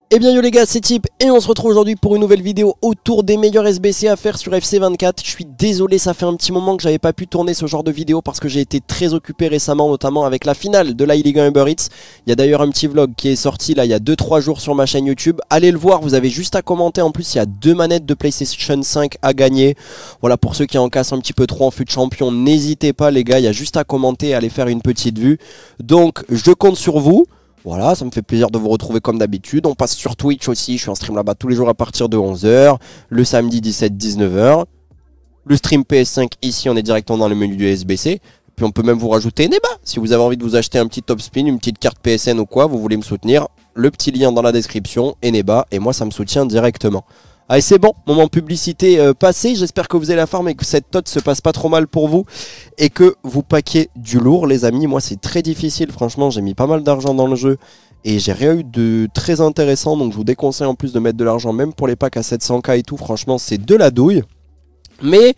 Eh bien yo les gars, c'est Tip et on se retrouve aujourd'hui pour une nouvelle vidéo autour des meilleurs SBC à faire sur FC24. Je suis désolé, ça fait un petit moment que j'avais pas pu tourner ce genre de vidéo parce que j'ai été très occupé récemment, notamment avec la finale de la Ligue 1 Uber Eats. Il y a d'ailleurs un petit vlog qui est sorti là il y a 2-3 jours sur ma chaîne YouTube. Allez le voir, vous avez juste à commenter. En plus il y a 2 manettes de PlayStation 5 à gagner. Voilà, pour ceux qui en cassent un petit peu trop en fut champion, n'hésitez pas les gars, il y a juste à commenter et aller faire une petite vue. Donc je compte sur vous. Voilà, ça me fait plaisir de vous retrouver comme d'habitude. On passe sur Twitch aussi, je suis en stream là-bas tous les jours à partir de 11h. Le samedi 17-19h. Le stream PS5 ici, on est directement dans le menu du SBC. Puis on peut même vous rajouter Neba. Si vous avez envie de vous acheter un petit top spin, une petite carte PSN ou quoi, vous voulez me soutenir. Le petit lien dans la description et Neba. Et moi ça me soutient directement. Allez c'est bon, moment publicité passé, j'espère que vous avez la forme et que cette tot se passe pas trop mal pour vous et que vous paquez du lourd les amis. Moi c'est très difficile, franchement j'ai mis pas mal d'argent dans le jeu et j'ai rien eu de très intéressant, donc je vous déconseille en plus de mettre de l'argent même pour les packs à 700k et tout, franchement c'est de la douille. Mais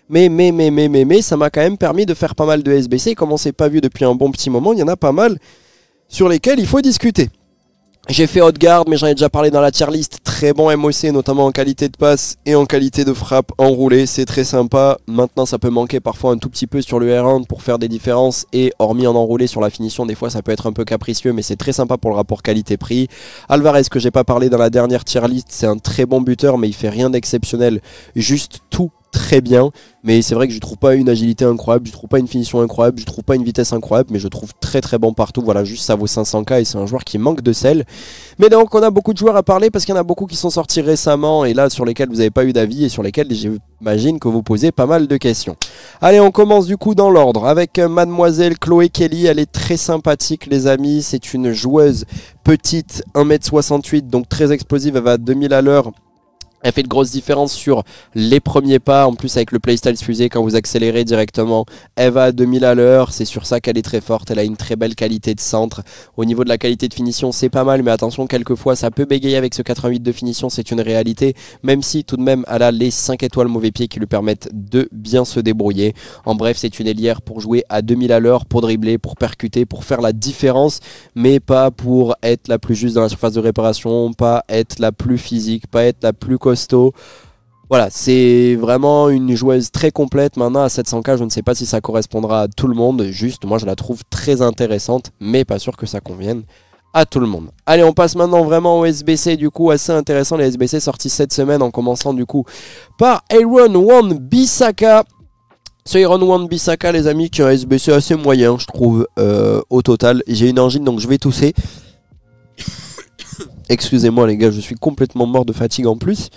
ça m'a quand même permis de faire pas mal de SBC, comme on s'est pas vu depuis un bon petit moment, il y en a pas mal sur lesquels il faut discuter. J'ai fait Haute-Garde, mais j'en ai déjà parlé dans la tier list. Très bon MOC, notamment en qualité de passe et en qualité de frappe enroulée. C'est très sympa. Maintenant, ça peut manquer parfois un tout petit peu sur le R1 pour faire des différences. Et hormis en enroulé sur la finition, des fois, ça peut être un peu capricieux, mais c'est très sympa pour le rapport qualité-prix. Alvarez, que j'ai pas parlé dans la dernière tier list, c'est un très bon buteur, mais il fait rien d'exceptionnel. Juste tout très bien, mais c'est vrai que je trouve pas une agilité incroyable, je trouve pas une finition incroyable, je trouve pas une vitesse incroyable, mais je trouve très bon partout. Voilà, juste ça vaut 500k et c'est un joueur qui manque de sel. Mais donc on a beaucoup de joueurs à parler parce qu'il y en a beaucoup qui sont sortis récemment et là sur lesquels vous n'avez pas eu d'avis et sur lesquels j'imagine que vous posez pas mal de questions. Allez, on commence du coup dans l'ordre avec mademoiselle Chloé Kelly. Elle est très sympathique les amis, c'est une joueuse petite, 1m68, donc très explosive, elle va à 2000 à l'heure. Elle fait de grosses différences sur les premiers pas, en plus avec le playstyle fusée, quand vous accélérez directement, elle va à 2000 à l'heure, c'est sur ça qu'elle est très forte, elle a une très belle qualité de centre. Au niveau de la qualité de finition, c'est pas mal, mais attention, quelquefois ça peut bégayer avec ce 88 de finition, c'est une réalité, même si tout de même elle a les 5 étoiles mauvais pied qui lui permettent de bien se débrouiller. En bref, c'est une ailière pour jouer à 2000 à l'heure, pour dribbler, pour percuter, pour faire la différence, mais pas pour être la plus juste dans la surface de réparation, pas être la plus physique, pas être la plus costaud. Voilà, c'est vraiment une joueuse très complète. Maintenant à 700k, je ne sais pas si ça correspondra à tout le monde. Juste, moi je la trouve très intéressante, mais pas sûr que ça convienne à tout le monde. Allez, on passe maintenant vraiment au SBC, du coup assez intéressant, les SBC sortis cette semaine, en commençant du coup par Aaron Wan-Bissaka. C'est Aaron Wan-Bissaka les amis, qui est un SBC assez moyen je trouve au total. J'ai une angine donc je vais tousser. Excusez-moi les gars, je suis complètement mort de fatigue en plus.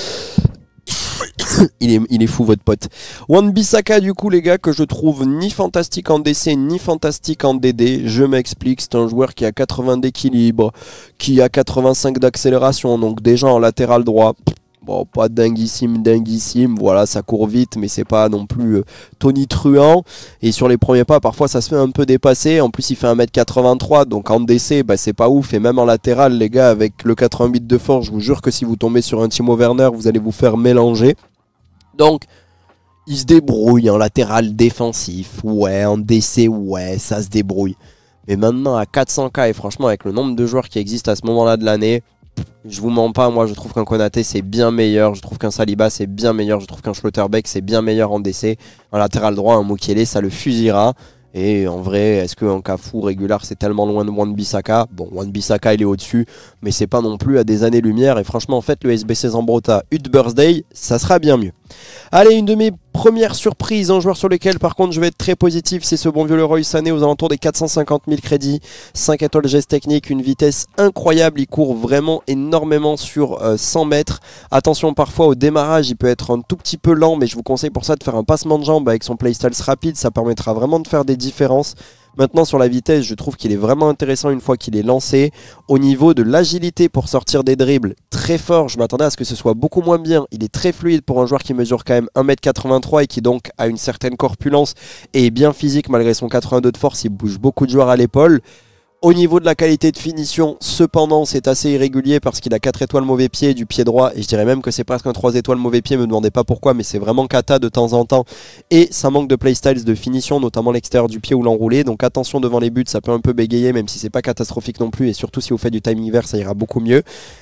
Il est fou votre pote. Wan-Bissaka du coup les gars, que je trouve ni fantastique en DC ni fantastique en DD. Je m'explique, c'est un joueur qui a 80 d'équilibre, qui a 85 d'accélération, donc déjà en latéral droit. Bon, pas dinguissime, voilà, ça court vite, mais c'est pas non plus tonitruant. Et sur les premiers pas, parfois ça se fait un peu dépasser. En plus, il fait 1m83, donc en DC, bah, c'est pas ouf. Et même en latéral, les gars, avec le 88 de force, je vous jure que si vous tombez sur un Timo Werner, vous allez vous faire mélanger. Donc, il se débrouille en latéral défensif. Ouais, en DC, ouais, ça se débrouille. Mais maintenant, à 400k, et franchement, avec le nombre de joueurs qui existent à ce moment-là de l'année, je vous mens pas, moi je trouve qu'un Konaté c'est bien meilleur, je trouve qu'un Saliba c'est bien meilleur, je trouve qu'un Schlotterbeck c'est bien meilleur en DC. En latéral droit, un Mukiele ça le fusillera. Et en vrai, est-ce qu'un Cafu régular c'est tellement loin de Wan-Bissaka? Bon, Wan-Bissaka il est au-dessus, mais c'est pas non plus à des années-lumière. Et franchement, en fait, le SBC Zambrotta Hut Birthday, ça sera bien mieux. Allez, une de mes premières surprises, un joueur sur lequel par contre je vais être très positif, c'est ce bon vieux Leroy Sané aux alentours des 450 000 crédits. 5 étoiles geste technique, une vitesse incroyable, il court vraiment énormément sur 100 mètres. Attention, parfois au démarrage il peut être un tout petit peu lent, mais je vous conseille pour ça de faire un passement de jambes avec son playstyle rapide, ça permettra vraiment de faire des différences. Maintenant sur la vitesse, je trouve qu'il est vraiment intéressant une fois qu'il est lancé. Au niveau de l'agilité pour sortir des dribbles, très fort, je m'attendais à ce que ce soit beaucoup moins bien. Il est très fluide pour un joueur qui mesure quand même 1m83 et qui donc a une certaine corpulence et est bien physique malgré son 82 de force, il bouge beaucoup de joueurs à l'épaule. Au niveau de la qualité de finition, cependant, c'est assez irrégulier parce qu'il a 4 étoiles mauvais pied du pied droit. Et je dirais même que c'est presque un 3 étoiles mauvais pied, me demandez pas pourquoi, mais c'est vraiment cata de temps en temps. Et ça manque de playstyles de finition, notamment l'extérieur du pied ou l'enroulé. Donc attention devant les buts, ça peut un peu bégayer, même si c'est pas catastrophique non plus. Et surtout si vous faites du timing vert, ça ira beaucoup mieux.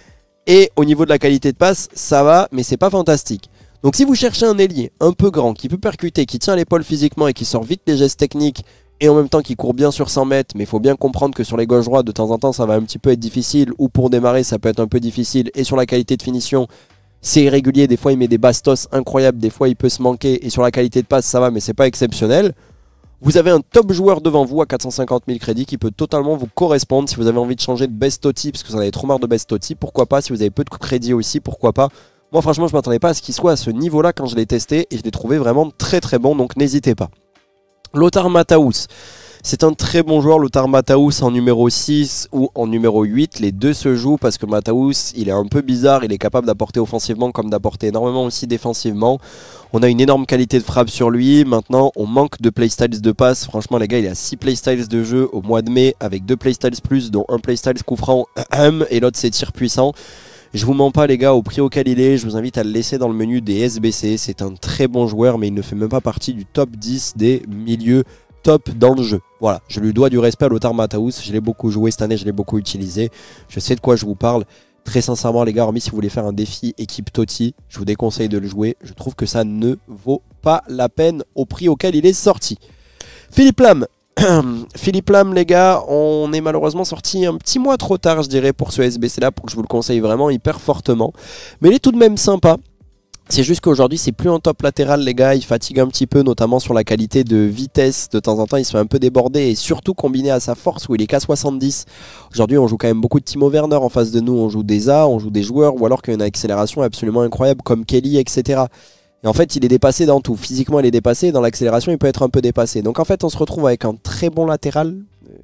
Et au niveau de la qualité de passe, ça va, mais c'est pas fantastique. Donc si vous cherchez un ailier un peu grand, qui peut percuter, qui tient l'épaule physiquement et qui sort vite les gestes techniques, et en même temps qui court bien sur 100 mètres, mais il faut bien comprendre que sur les gauche-droite, de temps en temps, ça va un petit peu être difficile, ou pour démarrer, ça peut être un peu difficile, et sur la qualité de finition, c'est irrégulier, des fois il met des bastos incroyables, des fois il peut se manquer, et sur la qualité de passe, ça va, mais c'est pas exceptionnel. Vous avez un top joueur devant vous à 450 000 crédits qui peut totalement vous correspondre. Si vous avez envie de changer de best OT, parce que vous en avez trop marre de best OT, pourquoi pas. Si vous avez peu de crédits aussi, pourquoi pas. Moi franchement je m'attendais pas à ce qu'il soit à ce niveau là quand je l'ai testé, et je l'ai trouvé vraiment très très bon, donc n'hésitez pas. Lothar Matthäus, c'est un très bon joueur. Lothar Matthäus en numéro 6 ou en numéro 8, les deux se jouent parce que Matthäus il est un peu bizarre, il est capable d'apporter offensivement comme d'apporter énormément aussi défensivement. On a une énorme qualité de frappe sur lui. Maintenant on manque de playstyles de passe. Franchement les gars, il a 6 playstyles de jeu au mois de mai avec 2 playstyles plus, dont un playstyle coup franc et l'autre c'est tir puissant. Je vous mens pas les gars, au prix auquel il est, je vous invite à le laisser dans le menu des SBC. C'est un très bon joueur, mais il ne fait même pas partie du top 10 des milieux top dans le jeu. Voilà, je lui dois du respect à Lothar Matthäus. Je l'ai beaucoup joué cette année, je l'ai beaucoup utilisé. Je sais de quoi je vous parle. Très sincèrement les gars, hormis si vous voulez faire un défi équipe Totti, je vous déconseille de le jouer. Je trouve que ça ne vaut pas la peine au prix auquel il est sorti. Philippe Lam. Philippe Lam les gars, on est malheureusement sorti un petit mois trop tard je dirais pour ce SBC là, pour que je vous le conseille vraiment hyper fortement. Mais il est tout de même sympa. C'est juste qu'aujourd'hui c'est plus un top latéral les gars, il fatigue un petit peu notamment sur la qualité de vitesse, de temps en temps il se fait un peu déborder et surtout combiné à sa force où il est qu'à 70. Aujourd'hui on joue quand même beaucoup de Timo Werner en face de nous, on joue des A, on joue des joueurs ou alors qu'il y a une accélération absolument incroyable comme Kelly etc. Et en fait il est dépassé dans tout, physiquement il est dépassé, dans l'accélération il peut être un peu dépassé. Donc en fait on se retrouve avec un très bon latéral,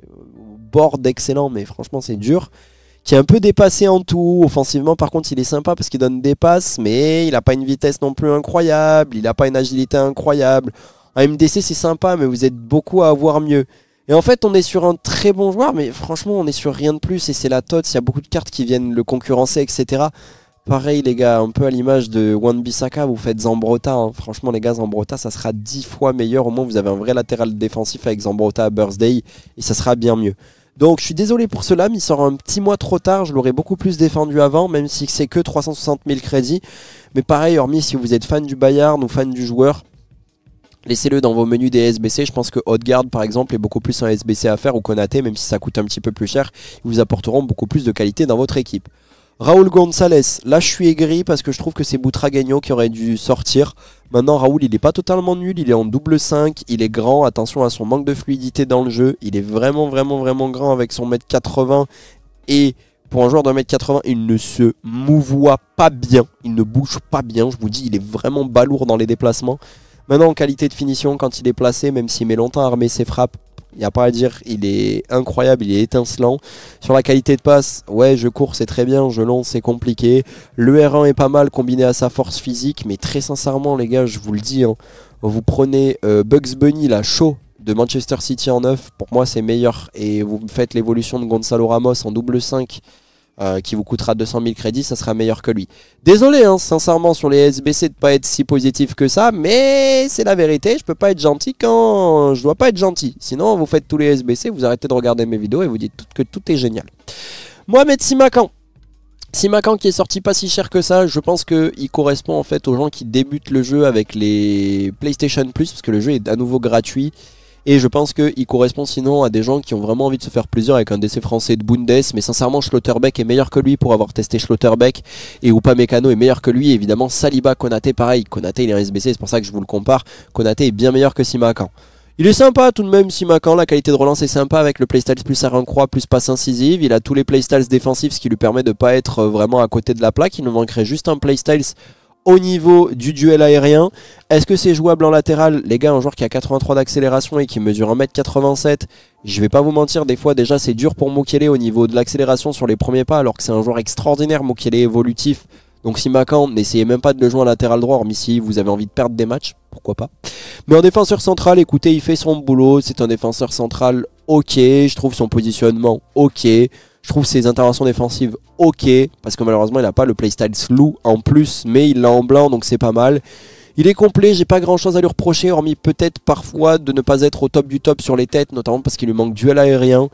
bord d'excellent mais franchement c'est dur, qui est un peu dépassé en tout. Offensivement par contre il est sympa parce qu'il donne des passes, mais il n'a pas une vitesse non plus incroyable, il n'a pas une agilité incroyable. En MDC c'est sympa mais vous êtes beaucoup à avoir mieux. Et en fait on est sur un très bon joueur mais franchement on est sur rien de plus et c'est la TOTS, il y a beaucoup de cartes qui viennent le concurrencer etc. Pareil les gars, un peu à l'image de Wan-Bissaka, vous faites Zambrotta, hein. Franchement les gars, Zambrotta ça sera 10 fois meilleur, au moins vous avez un vrai latéral défensif avec Zambrotta à Birthday et ça sera bien mieux. Donc je suis désolé pour cela, mais il sort un petit mois trop tard, je l'aurais beaucoup plus défendu avant, même si c'est que 360 000 crédits. Mais pareil, hormis si vous êtes fan du Bayern ou fan du joueur, laissez-le dans vos menus des SBC. Je pense que Odegaard par exemple est beaucoup plus un SBC à faire, ou Konaté, même si ça coûte un petit peu plus cher, ils vous apporteront beaucoup plus de qualité dans votre équipe. Raúl González, là je suis aigri parce que je trouve que c'est Butragueño qui aurait dû sortir. Maintenant Raúl il est pas totalement nul, il est en double 5, il est grand, attention à son manque de fluidité dans le jeu. Il est vraiment grand avec son 1m80 et pour un joueur de 1m80 il ne se mouvoie pas bien, il ne bouge pas bien, je vous dis il est vraiment balourd dans les déplacements. Maintenant en qualité de finition quand il est placé, même s'il met longtemps à armer ses frappes, il n'y a pas à dire, il est incroyable, il est étincelant. Sur la qualité de passe, ouais je cours c'est très bien, je lance c'est compliqué. Le R1 est pas mal combiné à sa force physique, mais très sincèrement les gars je vous le dis, hein, vous prenez Bugs Bunny là chaud de Manchester City en 9, pour moi c'est meilleur. Et vous faites l'évolution de Gonzalo Ramos en double 5 qui vous coûtera 200 000 crédits, ça sera meilleur que lui. Désolé hein, sincèrement sur les SBC de pas être si positif que ça, mais c'est la vérité, je peux pas être gentil quand je dois pas être gentil. Sinon vous faites tous les SBC, vous arrêtez de regarder mes vidéos et vous dites que tout est génial. Mohamed Simakan. Simakan qui est sorti pas si cher que ça, je pense qu'il correspond en fait aux gens qui débutent le jeu avec les PlayStation Plus, parce que le jeu est à nouveau gratuit. Et je pense qu'il correspond sinon à des gens qui ont vraiment envie de se faire plaisir avec un DC français de Bundes. Mais sincèrement Schlotterbeck est meilleur que lui pour avoir testé Schlotterbeck. Et Upamecano est meilleur que lui. Et évidemment Saliba, Konaté pareil. Konaté il est en SBC, c'est pour ça que je vous le compare. Konaté est bien meilleur que Simakan. Il est sympa tout de même Simakan, la qualité de relance est sympa avec le playstyle plus arrêt croix plus passe incisive. Il a tous les playstyles défensifs, ce qui lui permet de ne pas être vraiment à côté de la plaque. Il nous manquerait juste un playstyle au niveau du duel aérien. Est-ce que c'est jouable en latéral? Les gars, un joueur qui a 83 d'accélération et qui mesure 1m87, je vais pas vous mentir, des fois déjà c'est dur pour Mukiele au niveau de l'accélération sur les premiers pas, alors que c'est un joueur extraordinaire, Mukiele évolutif. Donc Simakan, n'essayez même pas de le jouer en latéral droit, hormis si vous avez envie de perdre des matchs, pourquoi pas. Mais en défenseur central, écoutez, il fait son boulot, c'est un défenseur central ok, je trouve son positionnement ok. Je trouve ses interventions défensives ok, parce que malheureusement il n'a pas le playstyle slou en plus, mais il l'a en blanc donc c'est pas mal. Il est complet, j'ai pas grand chose à lui reprocher, hormis peut-être parfois de ne pas être au top du top sur les têtes, notamment parce qu'il lui manque duel aérien.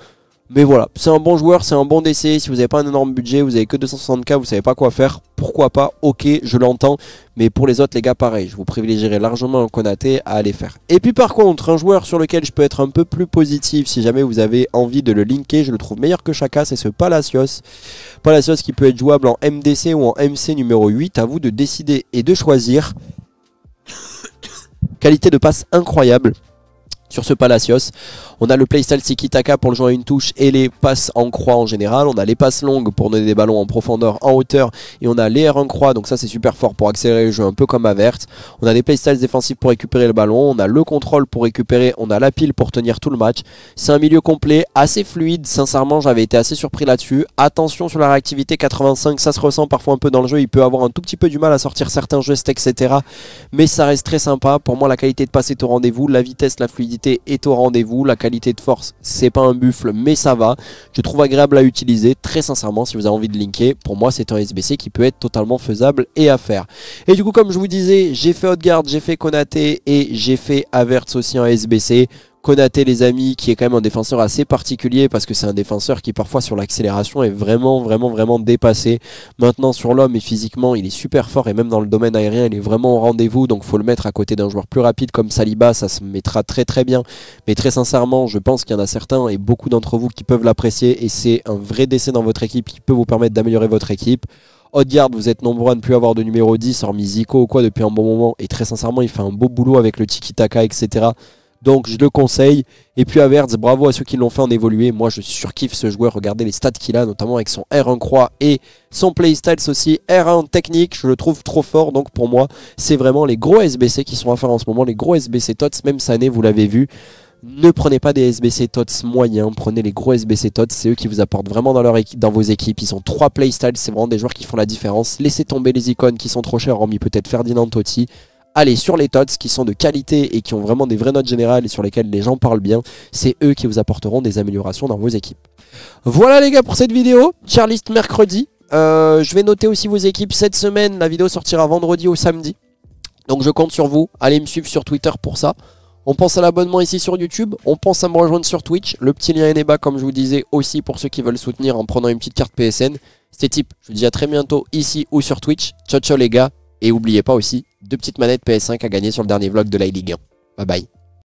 Mais voilà, c'est un bon joueur, c'est un bon DC. Si vous n'avez pas un énorme budget, vous avez que 260k, vous savez pas quoi faire, pourquoi pas, ok, je l'entends. Mais pour les autres les gars, pareil, je vous privilégierai largement un Konaté à aller faire. Et puis par contre, un joueur sur lequel je peux être un peu plus positif, si jamais vous avez envie de le linker, je le trouve meilleur que Xhaka, c'est ce Palacios. Palacios qui peut être jouable en MDC ou en MC numéro 8, à vous de décider et de choisir. Qualité de passe incroyable sur ce Palacios. On a le playstyle tiki-taka pour le jouer à une touche et les passes en croix en général. On a les passes longues pour donner des ballons en profondeur, en hauteur. Et on a les R1 croix, donc ça c'est super fort pour accélérer le jeu un peu comme Avert. On a des playstyles défensifs pour récupérer le ballon. On a le contrôle pour récupérer. On a la pile pour tenir tout le match. C'est un milieu complet, assez fluide. Sincèrement, j'avais été assez surpris là-dessus. Attention sur la réactivité 85, ça se ressent parfois un peu dans le jeu. Il peut avoir un tout petit peu du mal à sortir certains gestes, etc. Mais ça reste très sympa. Pour moi, la qualité de passe est au rendez-vous. La vitesse, la fluidité est au rendez-vous. La qualité de force, c'est pas un buffle, mais ça va. Je trouve agréable à utiliser. Très sincèrement, si vous avez envie de linker, pour moi, c'est un SBC qui peut être totalement faisable et à faire. Et du coup, comme je vous disais, j'ai fait Odegaard, j'ai fait Konaté et j'ai fait Havertz aussi en SBC. Konaté les amis, qui est quand même un défenseur assez particulier parce que c'est un défenseur qui parfois sur l'accélération est vraiment dépassé. Maintenant sur l'homme et physiquement il est super fort et même dans le domaine aérien il est vraiment au rendez-vous, donc faut le mettre à côté d'un joueur plus rapide comme Saliba, ça se mettra très bien. Mais très sincèrement je pense qu'il y en a certains et beaucoup d'entre vous qui peuvent l'apprécier et c'est un vrai décès dans votre équipe qui peut vous permettre d'améliorer votre équipe. Odegaard, vous êtes nombreux à ne plus avoir de numéro 10 hormis Zico ou quoi depuis un bon moment et très sincèrement il fait un beau boulot avec le tiki-taka etc. Donc je le conseille. Et puis Havertz, bravo à ceux qui l'ont fait en évoluer. Moi je surkiffe ce joueur, regardez les stats qu'il a, notamment avec son R1 croix et son playstyles aussi. R1 technique, je le trouve trop fort. Donc pour moi, c'est vraiment les gros SBC qui sont à faire en ce moment. Les gros SBC TOTS, même cette année, vous l'avez vu. Ne prenez pas des SBC TOTS moyens, prenez les gros SBC TOTS, c'est eux qui vous apportent vraiment dans, dans vos équipes. Ils ont 3 playstyles, c'est vraiment des joueurs qui font la différence. Laissez tomber les icônes qui sont trop chères, hormis peut-être Ferdinand Totti. Allez sur les TOTS qui sont de qualité et qui ont vraiment des vraies notes générales et sur lesquelles les gens parlent bien. C'est eux qui vous apporteront des améliorations dans vos équipes. Voilà les gars pour cette vidéo. Tier list mercredi. Je vais noter aussi vos équipes cette semaine. La vidéo sortira vendredi ou samedi. Donc je compte sur vous. Allez me suivre sur Twitter pour ça. On pense à l'abonnement ici sur YouTube. On pense à me rejoindre sur Twitch. Le petit lien est bas comme je vous disais aussi pour ceux qui veulent soutenir en prenant une petite carte PSN. C'était Typ. Je vous dis à très bientôt ici ou sur Twitch. Ciao ciao les gars. Et n'oubliez pas aussi 2 petites manettes PS5 à gagner sur le dernier vlog de la Ligue 1. Bye bye.